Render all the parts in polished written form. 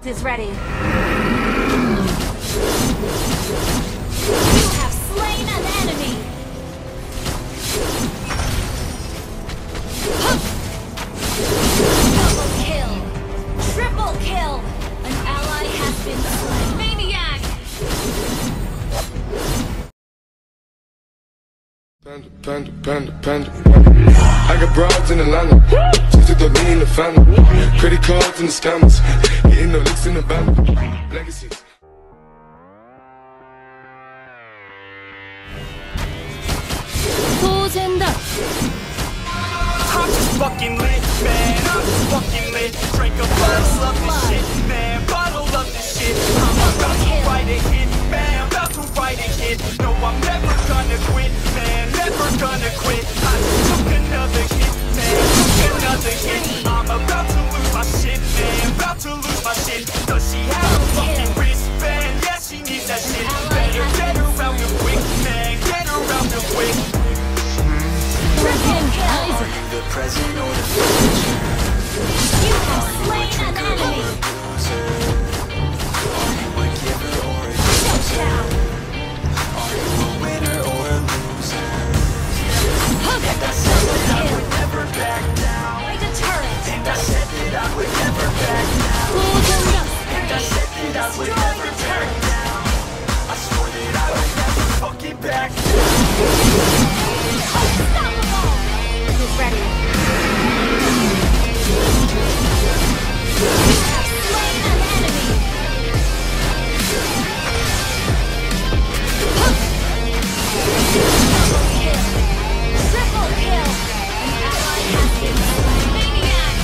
Is ready. You have slain an enemy. Double kill. Triple kill. An ally has been slain. Maniac. Panda. I got broads in Atlanta. Just to throw me in the family. Credit cards and the scammers. Getting no licks in the band. Legacies. I'm just fucking lit, man. I'm just fucking lit. Drink a bottle of this shit, man. Bottle of this shit. I'm about to write a hit, man. About to write a hit. No, I'm never gonna quit, man. Never gonna quit. I just took another hit, man. Took another hit. I'm about to lose my shit, man. About to lose my shit. Does she have a fucking wristband? Yeah, she needs that shit. Better get her out real quick, man. Get her out real quick. Are you The present or the future? You have slain an enemy. Are you a giver or a loser? Are you a winner or a loser? And I said that I would never back down. Like a turret. And I said that I would never back down. And I said that I would never back down. I swore that I would never fucking back down. Unstoppable. Who's ready? You have slain an enemy. Double kill. Triple kill. An ally has been slain. Maniac.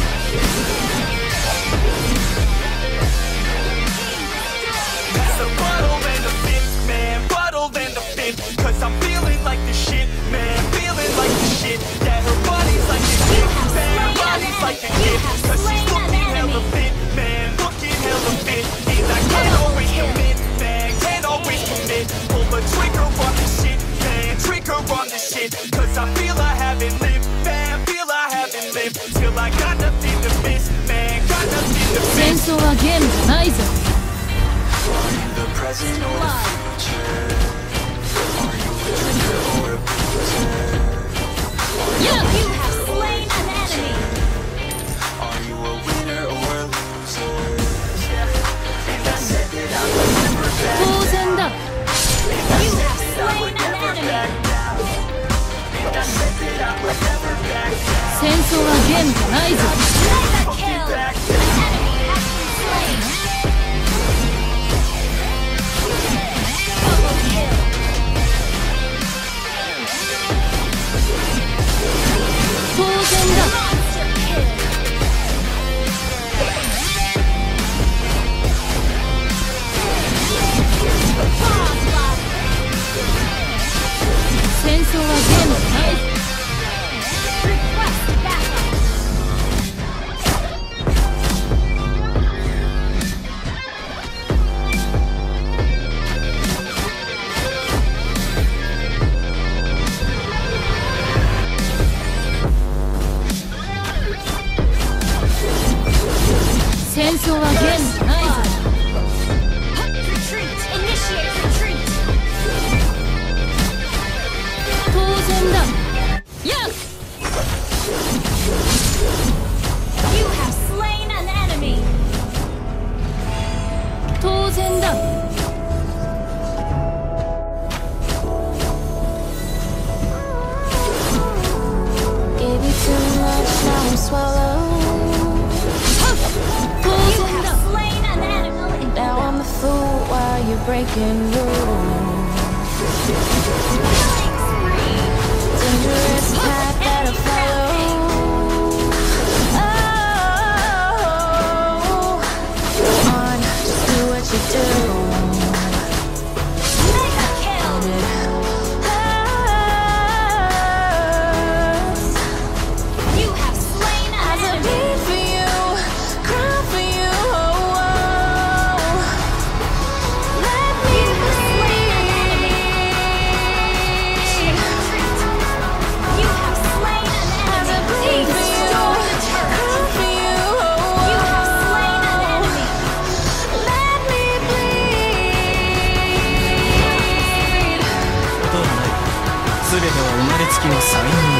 It's a bottle and a fifth, man. Bottle and a fifth. Cause I'm feeling like the shit, man. Feeling like the shit. Yeah, her body's like a gift, man. Body's like a gift. Cause she's looking hella fit, man. Looking hella fit. And I can't always commit, man. Can't always commit. Pull the trigger on this shit, man. Trigger on this shit. Cause I feel I haven't lived, man. Feel I haven't lived. Till I got nothing to miss, man. Got nothing to miss. 戦争はゲームじゃないぞ。 Are you the present or the future? Are you a drinker or a boozer? You have slain an enemy. Are you a winner or a loser? And I said that I would never back 当然だ。 down. You have slain an Never enemy. back down. And I said that I would never back down. 戦争はゲームじゃないぞ。 Mega kill. An enemy has been slain. Double kill. Monster kill. Godlike. 戦争はゲームじゃないぞ。 Request backup. Retreat. Initiate retreat. 当然だ。やっ You have slain an enemy. 当然だ。 Gave you too much, now I'm swallowed. 当 You 然 have だ。 slain an enemy. Now I'm a fool while you're breaking rules. Killing spree. Dangerous path that I follow. Oh, go on, just do what you do. Mega kill. It hurts. You have slain an As I enemy. bleed for you, cry for you. Let me Slain an enemy. Retreat. You have slain an As I enemy. bleed for you, Destroy the turret. cry for you. You have slain an enemy. の才能